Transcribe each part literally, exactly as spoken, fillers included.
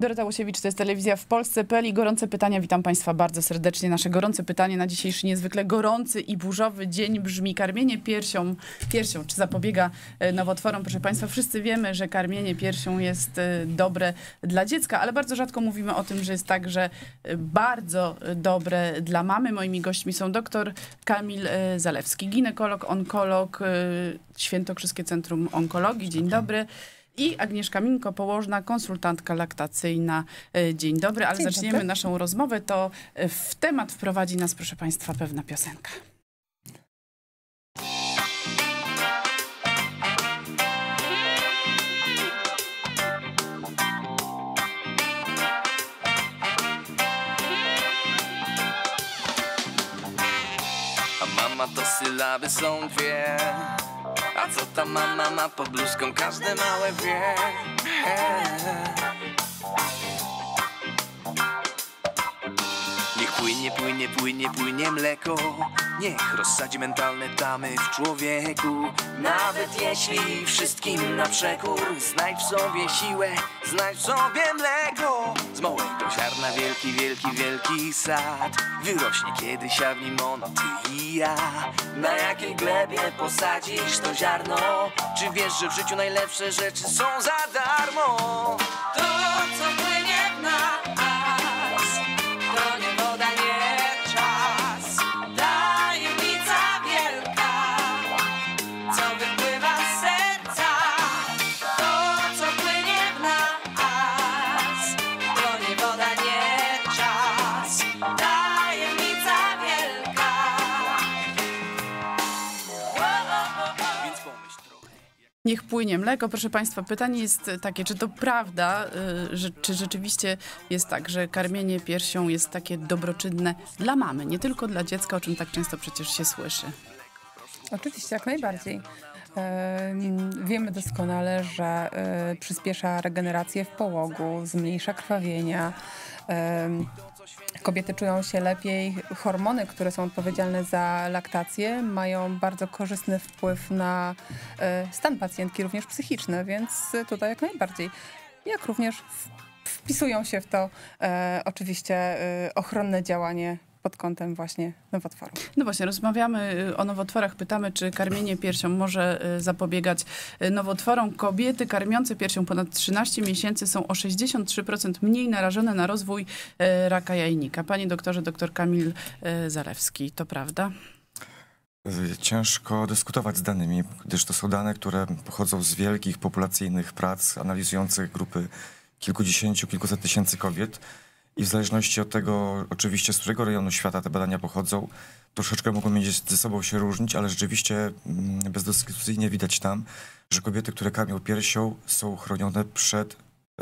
Dorota Łosiewicz, to jest Telewizja w Polsce kropka pe el i gorące pytania. Witam Państwa bardzo serdecznie. Nasze gorące pytanie na dzisiejszy niezwykle gorący i burzowy dzień brzmi: karmienie piersią, piersią czy zapobiega nowotworom? Proszę Państwa, wszyscy wiemy, że karmienie piersią jest dobre dla dziecka, ale bardzo rzadko mówimy o tym, że jest także bardzo dobre dla mamy. Moimi gośćmi są dr Kamil Zalewski, ginekolog, onkolog, Świętokrzyskie Centrum Onkologii. Dzień dobry. I Agnieszka Minko, położna, konsultantka laktacyjna. Dzień dobry, ale Dzień zaczniemy dobry. naszą rozmowę. To w temat wprowadzi nas, proszę Państwa, pewna piosenka. A mama to sylaby są dwie. A co ta mama ma pod bluzką, każde małe wie. Niech płynie, płynie, płynie, płynie mleko. Niech rozsadzi mentalne tamy w człowieku. Nawet jeśli wszystkim na przekór, znajdź w sobie siłę, znajdź w sobie mleko. Z małego ziarna wielki, wielki, wielki sad wyrośnie kiedyś, a w nim ono, ty i ja. Na jakiej glebie posadzisz to ziarno? Czy wiesz, że w życiu najlepsze rzeczy są za darmo? To, co płynie w nas, to nie woda, nie czas. Tajemnica wielka, co wypływa z serca. To, co płynie w nas, to nie woda, nie czas. Tajemnica wielka. Więc pomyśl trochę. Niech płynie mleko. Proszę Państwa, pytanie jest takie, czy to prawda, że, czy rzeczywiście jest tak, że karmienie piersią jest takie dobroczynne dla mamy, nie tylko dla dziecka, o czym tak często przecież się słyszy? Oczywiście, jak najbardziej. E, wiemy doskonale, że e, przyspiesza regenerację w połogu, zmniejsza krwawienia. E, kobiety czują się lepiej. Hormony, które są odpowiedzialne za laktację, mają bardzo korzystny wpływ na e, stan pacjentki, również psychiczny, więc tutaj jak najbardziej. Jak również w, wpisują się w to e, oczywiście e, ochronne działanie pod kątem właśnie nowotworu. No właśnie, rozmawiamy o nowotworach, pytamy, czy karmienie piersią może zapobiegać nowotworom. Kobiety karmiące piersią ponad trzynaście miesięcy są o sześćdziesiąt trzy procent mniej narażone na rozwój raka jajnika. Panie doktorze, doktor Kamil Zalewski, to prawda? Ciężko dyskutować z danymi, gdyż to są dane, które pochodzą z wielkich populacyjnych prac analizujących grupy kilkudziesięciu, kilkuset tysięcy kobiet. I w zależności od tego, oczywiście, z którego rejonu świata te badania pochodzą, troszeczkę mogą mieć ze sobą się różnić, ale rzeczywiście bezdyskusyjnie widać tam, że kobiety, które karmią piersią, są chronione przed...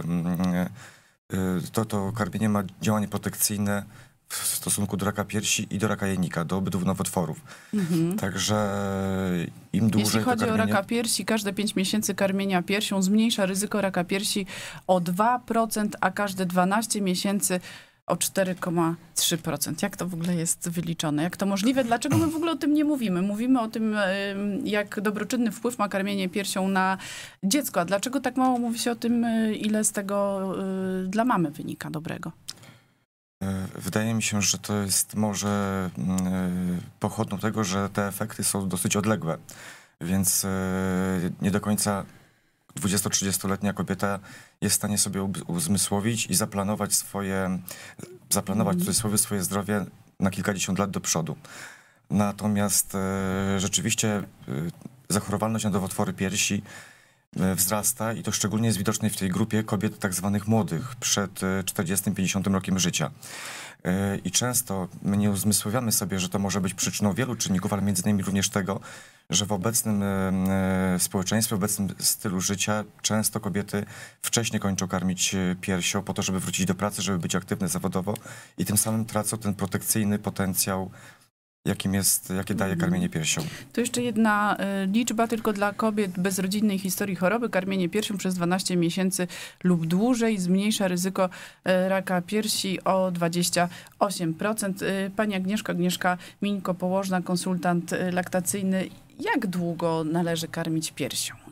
To, to karmienie ma działanie protekcyjne w stosunku do raka piersi i do raka jajnika, do obydwu nowotworów. Mhm. Także im dłużej Jeśli chodzi to karmienie... o raka piersi, każde pięć miesięcy karmienia piersią zmniejsza ryzyko raka piersi o dwa procent, a każde dwanaście miesięcy o cztery przecinek trzy procent. Jak to w ogóle jest wyliczone? Jak to możliwe? Dlaczego my w ogóle o tym nie mówimy? Mówimy o tym, jak dobroczynny wpływ ma karmienie piersią na dziecko. A dlaczego tak mało mówi się o tym, ile z tego dla mamy wynika dobrego? Wydaje mi się, że to jest może pochodną tego, że te efekty są dosyć odległe, więc nie do końca dwudziesto-trzydziestoletnia kobieta jest w stanie sobie uzmysłowić i zaplanować swoje, zaplanować w cudzysłowie swoje zdrowie na kilkadziesiąt lat do przodu. Natomiast rzeczywiście zachorowalność na nowotwory piersi wzrasta i to szczególnie jest widoczne w tej grupie kobiet tak zwanych młodych, przed czterdziestym pięćdziesiątym rokiem życia. I często my nie uzmysławiamy sobie, że to może być przyczyną wielu czynników, ale między innymi również tego, że w obecnym społeczeństwie, w obecnym stylu życia często kobiety wcześniej kończą karmić piersią po to, żeby wrócić do pracy, żeby być aktywne zawodowo i tym samym tracą ten protekcyjny potencjał, jakim jest, jakie daje karmienie piersią. To jeszcze jedna y, liczba tylko dla kobiet bez rodzinnej historii choroby. Karmienie piersią przez dwanaście miesięcy lub dłużej zmniejsza ryzyko y, raka piersi o dwadzieścia osiem procent. Y, pani Agnieszka, Agnieszka Minko, położna, konsultant y, laktacyjny. Jak długo należy karmić piersią?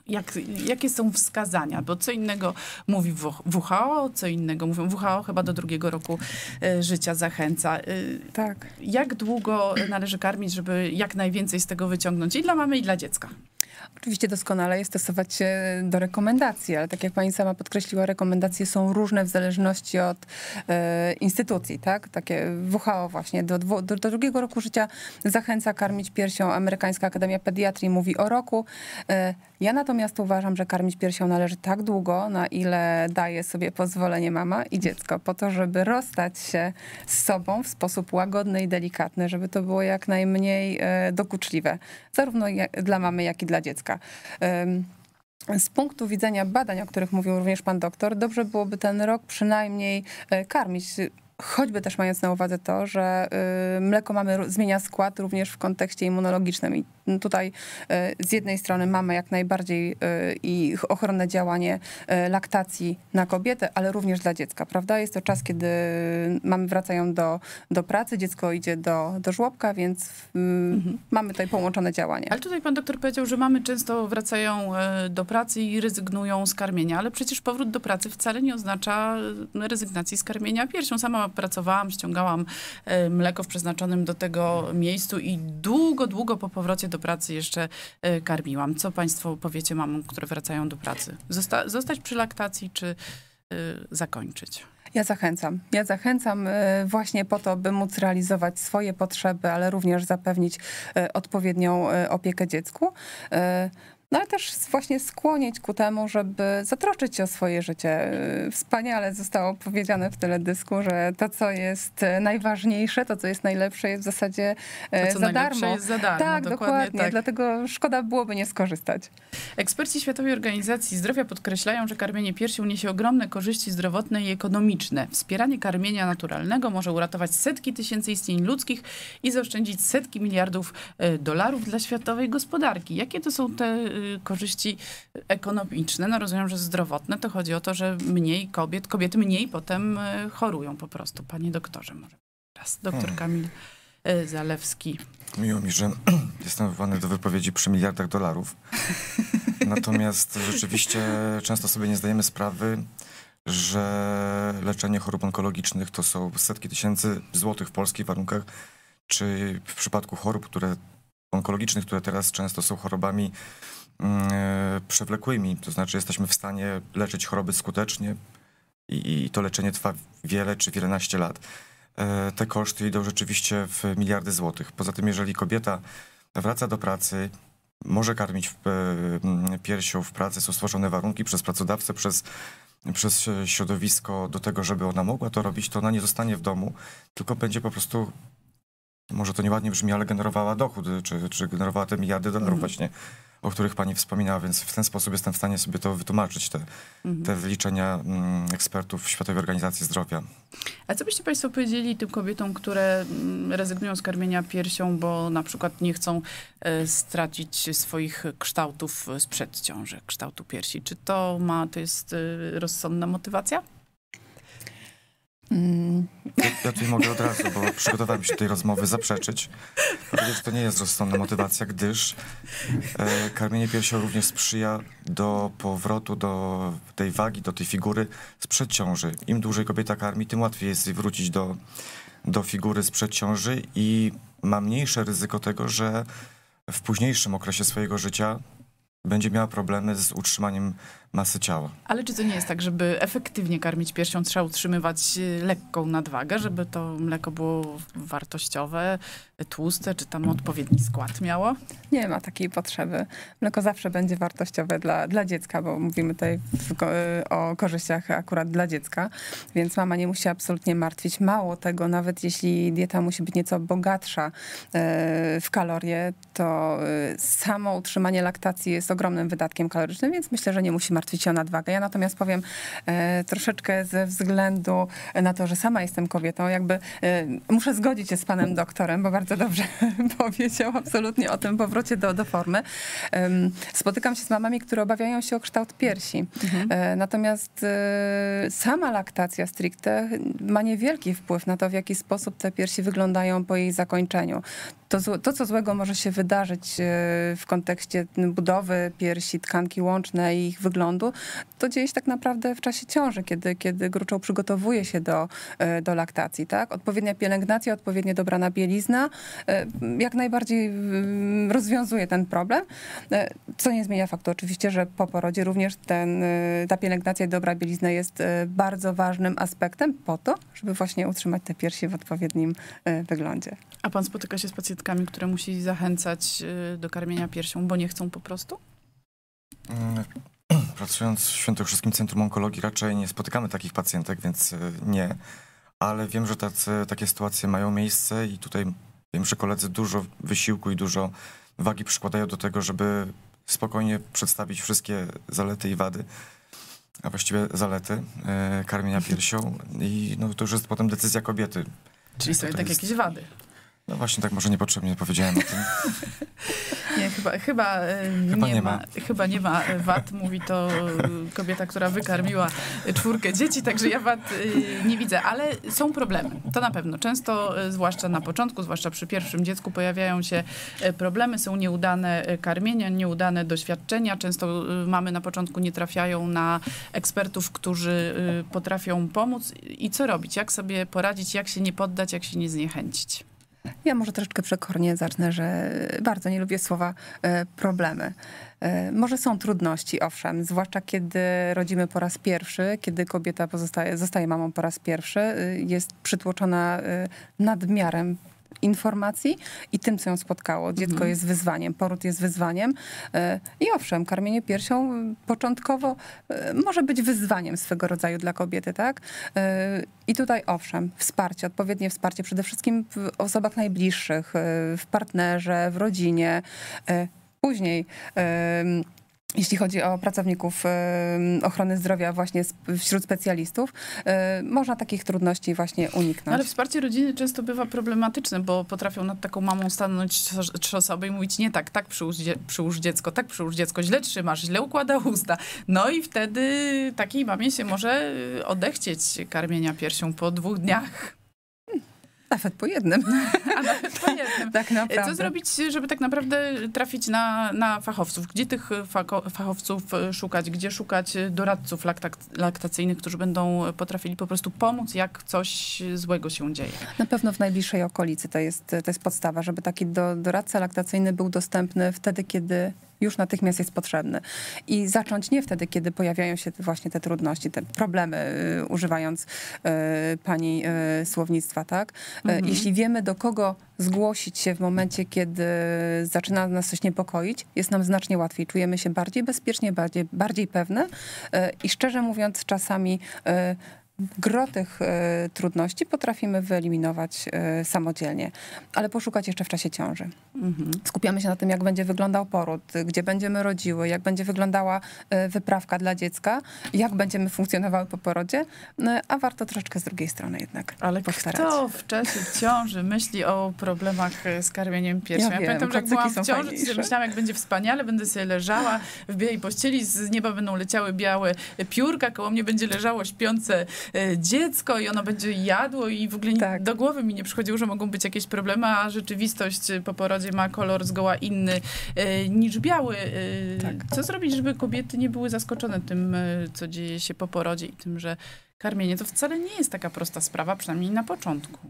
Jak, jakie są wskazania? Bo co innego mówi W H O, co innego mówią W H O chyba do drugiego roku e, życia zachęca. E, Tak. Jak długo należy karmić, żeby jak najwięcej z tego wyciągnąć i dla mamy, i dla dziecka? Oczywiście doskonale jest stosować się do rekomendacji, ale tak jak pani sama podkreśliła, rekomendacje są różne w zależności od e, instytucji, tak? Takie W H O właśnie do, dwu, do, do drugiego roku życia zachęca karmić piersią. Amerykańska Akademia Pediatrii mówi o roku. E, ja natomiast uważam, że karmić piersią należy tak długo, na ile daje sobie pozwolenie mama i dziecko, po to, żeby rozstać się z sobą w sposób łagodny i delikatny, żeby to było jak najmniej e, dokuczliwe, zarówno jak, dla mamy, jak i dla dziecka. Z punktu widzenia badań, o których mówił również pan doktor, dobrze byłoby ten rok przynajmniej karmić, choćby też mając na uwadze to, że mleko mamy zmienia skład również w kontekście immunologicznym. I tutaj z jednej strony mamy jak najbardziej i ochronne działanie laktacji na kobietę, ale również dla dziecka, prawda? Jest to czas, kiedy mamy wracają do, do pracy, dziecko idzie do, do żłobka, więc mhm. mamy tutaj połączone działanie. Ale tutaj pan doktor powiedział, że mamy często wracają do pracy i rezygnują z karmienia, ale przecież powrót do pracy wcale nie oznacza rezygnacji z karmienia piersią. Sama pracowałam, ściągałam mleko w przeznaczonym do tego miejscu i długo, długo po powrocie do pracy jeszcze karmiłam. Co państwo powiecie mamom, które wracają do pracy? Zosta zostać przy laktacji czy y, zakończyć? Ja zachęcam. Ja zachęcam właśnie po to, by móc realizować swoje potrzeby, ale również zapewnić odpowiednią opiekę dziecku. No ale też właśnie skłonić ku temu, żeby zatroszczyć się o swoje życie. Wspaniale zostało powiedziane w teledysku, że to, co jest najważniejsze, to, co jest najlepsze, jest w zasadzie to, co za darmo. jest za darmo. Tak, dokładnie. dokładnie. Tak. Dlatego szkoda byłoby nie skorzystać. Eksperci Światowej Organizacji Zdrowia podkreślają, że karmienie piersią niesie ogromne korzyści zdrowotne i ekonomiczne. Wspieranie karmienia naturalnego może uratować setki tysięcy istnień ludzkich i zaoszczędzić setki miliardów dolarów dla światowej gospodarki. Jakie to są te korzyści ekonomiczne? No rozumiem, że zdrowotne. To chodzi o to, że mniej kobiet, kobiety mniej potem chorują po prostu. Panie doktorze, może teraz doktor Kamil Zalewski. Miło mi, że jestem wywołany do wypowiedzi przy miliardach dolarów. Natomiast rzeczywiście często sobie nie zdajemy sprawy, że leczenie chorób onkologicznych to są setki tysięcy złotych w polskich warunkach, czy w przypadku chorób, które onkologicznych, które teraz często są chorobami e, przewlekłymi. To znaczy jesteśmy w stanie leczyć choroby skutecznie i, i to leczenie trwa wiele czy wielenaście lat. E, te koszty idą rzeczywiście w miliardy złotych. Poza tym, jeżeli kobieta wraca do pracy, może karmić w, e, piersią w pracy, są stworzone warunki przez pracodawcę, przez, przez środowisko do tego, żeby ona mogła to robić, to ona nie zostanie w domu, tylko będzie po prostu, może to nieładnie brzmi, ale generowała dochód, czy, czy generowała te miliardy dolarów mm. właśnie, o których pani wspominała, więc w ten sposób jestem w stanie sobie to wytłumaczyć, te, mm. te wyliczenia mm, ekspertów Światowej Organizacji Zdrowia. A co byście państwo powiedzieli tym kobietom, które rezygnują z karmienia piersią, bo na przykład nie chcą e, stracić swoich kształtów sprzed ciąży, kształtu piersi? Czy to ma, to jest e, rozsądna motywacja? Mm. Ja, ja tutaj mogę od razu, bo przygotowałem się do tej rozmowy, zaprzeczyć. Powiedzieć, że to nie jest rozsądna motywacja, gdyż e, karmienie piersią również sprzyja do powrotu do tej wagi, do tej figury sprzed ciąży. Im dłużej kobieta karmi, tym łatwiej jest wrócić do, do figury sprzed ciąży i ma mniejsze ryzyko tego, że w późniejszym okresie swojego życia będzie miała problemy z utrzymaniem masy ciała. Ale czy to nie jest tak, żeby efektywnie karmić piersią, trzeba utrzymywać lekką nadwagę, żeby to mleko było wartościowe, tłuste, czy tam odpowiedni skład miało? Nie ma takiej potrzeby. Mleko zawsze będzie wartościowe dla, dla dziecka, bo mówimy tutaj w, o korzyściach akurat dla dziecka, więc mama nie musi się absolutnie martwić. Mało tego, nawet jeśli dieta musi być nieco bogatsza w kalorie, to samo utrzymanie laktacji jest ogromnym wydatkiem kalorycznym, więc myślę, że nie musi martwić się o nadwagę. Ja natomiast powiem e, troszeczkę ze względu na to, że sama jestem kobietą, jakby e, muszę zgodzić się z panem doktorem, bo bardzo dobrze powiedział absolutnie o tym powrocie do, do formy. E, spotykam się z mamami, które obawiają się o kształt piersi. Mhm. E, natomiast e, sama laktacja stricte ma niewielki wpływ na to, w jaki sposób te piersi wyglądają po jej zakończeniu. to, zło- to, co złego może się wydarzyć e, w kontekście budowy piersi, tkanki łącznej i ich wyglądu, to dzieje się tak naprawdę w czasie ciąży, kiedy, kiedy gruczoł przygotowuje się do, e, do laktacji. Tak? Odpowiednia pielęgnacja, odpowiednio dobrana bielizna e, jak najbardziej mm, rozwiązuje ten problem, e, co nie zmienia faktu oczywiście, że po porodzie również ten, e, ta pielęgnacja i dobra bielizna jest e, bardzo ważnym aspektem po to, żeby właśnie utrzymać te piersi w odpowiednim e, wyglądzie. A pan spotyka się z pacjentkami, które musi zachęcać y, do karmienia piersią, bo nie chcą po prostu? Mm, Pracując w Świętokrzyskim Centrum Onkologii raczej nie spotykamy takich pacjentek, więc y, nie. Ale wiem, że tacy, takie sytuacje mają miejsce i tutaj wiem, że koledzy dużo wysiłku i dużo wagi przykładają do tego, żeby spokojnie przedstawić wszystkie zalety i wady, a właściwie zalety y, karmienia piersią. I no, to już jest potem decyzja kobiety. Czyli są To tak jest- jakieś wady. No właśnie tak może niepotrzebnie powiedziałem o tym. Nie, chyba, chyba, y, Chyba nie, nie ma. ma. Chyba nie ma wad, mówi to y, kobieta, która wykarmiła czwórkę dzieci, także ja wad y, nie widzę, ale są problemy. To na pewno. Często, y, zwłaszcza na początku, zwłaszcza przy pierwszym dziecku, pojawiają się y, problemy, są nieudane y, karmienia, nieudane doświadczenia. Często y, mamy na początku nie trafiają na ekspertów, którzy y, potrafią pomóc. I co robić? Jak sobie poradzić? Jak się nie poddać? Jak się nie zniechęcić? Ja może troszeczkę przekornie zacznę, że bardzo nie lubię słowa e, problemy. E, może są trudności, owszem, zwłaszcza kiedy rodzimy po raz pierwszy, kiedy kobieta pozostaje, zostaje mamą po raz pierwszy, e, jest przytłoczona e, nadmiarem informacji i tym, co ją spotkało. Dziecko Mhm. jest wyzwaniem, poród jest wyzwaniem. E, I owszem, karmienie piersią początkowo e, może być wyzwaniem swego rodzaju dla kobiety, tak? E, I tutaj owszem, wsparcie, odpowiednie wsparcie przede wszystkim w osobach najbliższych, e, w partnerze, w rodzinie. E, Później em, jeśli chodzi o pracowników em, ochrony zdrowia właśnie sp- wśród specjalistów, e, można takich trudności właśnie uniknąć. Ale wsparcie rodziny często bywa problematyczne, bo potrafią nad taką mamą stanąć trz- trzy osoby i mówić nie tak, tak przyłóż, dzie- przyłóż dziecko, tak przyłóż dziecko, źle trzymasz, źle układa usta. No i wtedy takiej mamie się może y, odechcieć karmienia piersią po dwóch dniach, Nawet po jednym. a nawet po jednym. Tak naprawdę. Co zrobić, żeby tak naprawdę trafić na, na fachowców? Gdzie tych fako- fachowców e, szukać? Gdzie szukać doradców laktak- laktacyjnych, którzy będą potrafili po prostu pomóc, jak coś złego się dzieje? Na pewno w najbliższej okolicy to jest, to jest podstawa, żeby taki do, doradca laktacyjny był dostępny wtedy, kiedy już natychmiast jest potrzebny. I zacząć nie wtedy, kiedy pojawiają się właśnie te trudności, te problemy, y, używając y, pani y, słownictwa, tak? Y, Mhm. Jeśli wiemy, do kogo zgłosić się w momencie, kiedy zaczyna nas coś niepokoić, jest nam znacznie łatwiej. Czujemy się bardziej bezpiecznie, bardziej, bardziej pewne y, i szczerze mówiąc czasami y, gro tych e, trudności potrafimy wyeliminować e, samodzielnie, ale poszukać jeszcze w czasie ciąży. Mhm. Skupiamy się na tym, jak będzie wyglądał poród, gdzie będziemy rodziły, jak będzie wyglądała e, wyprawka dla dziecka, jak będziemy funkcjonowały po porodzie, no, a warto troszeczkę z drugiej strony jednak Ale postarać. kto w czasie ciąży myśli o problemach e, z karmieniem piersią? Ja Ja, wiem, pamiętam, że jak kocyki byłam są w ciąży, to fajniejsze. sobie myślałam, jak będzie wspaniale, będę sobie leżała w białej pościeli, z nieba będą leciały białe piórka, koło mnie będzie leżało śpiące e, dziecko i ono będzie jadło i w ogóle ni- Tak. do głowy mi nie przychodziło, że mogą być jakieś problemy, a rzeczywistość e, po porodzie ma kolor zgoła inny e, niż biały. E, Tak. Co zrobić, żeby kobiety nie były zaskoczone tym, e, co dzieje się po porodzie i tym, że karmienie to wcale nie jest taka prosta sprawa, przynajmniej na początku.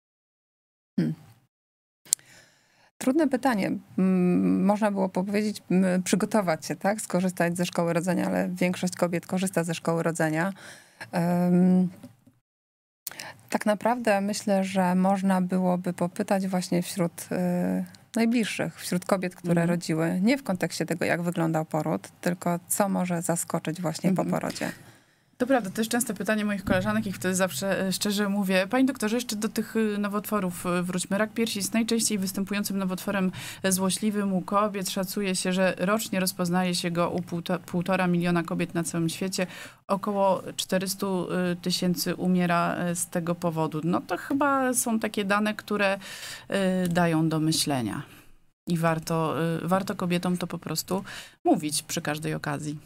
Trudne pytanie. Mm, Można było powiedzieć, mm, przygotować się, tak? Skorzystać ze szkoły rodzenia, ale większość kobiet korzysta ze szkoły rodzenia. Um, tak naprawdę myślę, że można byłoby popytać właśnie wśród y, najbliższych, wśród kobiet, które Mhm. rodziły, nie w kontekście tego, jak wyglądał poród, tylko co może zaskoczyć właśnie Mhm. po porodzie. To prawda, to jest częste pytanie moich koleżanek i wtedy zawsze e, szczerze mówię, panie doktorze, jeszcze do tych y, nowotworów y, wróćmy. Rak piersi jest najczęściej występującym nowotworem e, złośliwym u kobiet. Szacuje się, że rocznie rozpoznaje się go u półto, półtora miliona kobiet na całym świecie. Około czterysta tysięcy umiera e, z tego powodu. No to chyba są takie dane, które e, dają do myślenia. I warto, e, warto kobietom to po prostu mówić przy każdej okazji.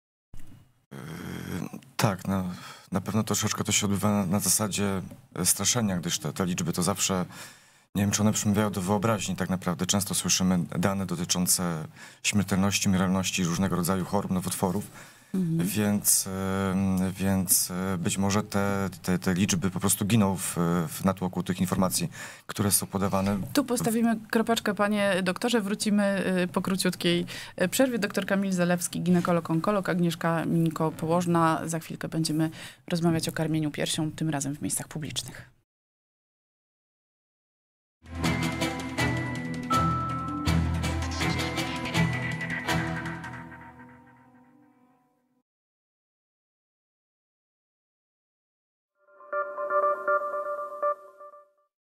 Yy, Tak, no, na pewno troszeczkę to się odbywa na, na zasadzie straszenia, gdyż te, te liczby to zawsze Nie wiem, czy one przemawiają do wyobraźni tak naprawdę. Często słyszymy dane dotyczące śmiertelności, umieralności różnego rodzaju chorób, nowotworów, mhm. więc, więc być może te, te, te liczby po prostu giną w, w natłoku tych informacji, które są podawane. Tu postawimy kropeczkę, panie doktorze. Wrócimy po króciutkiej przerwie. Doktor Kamil Zalewski, ginekolog, onkolog, Agnieszka Minko-Położna. Za chwilkę będziemy rozmawiać o karmieniu piersią, tym razem w miejscach publicznych.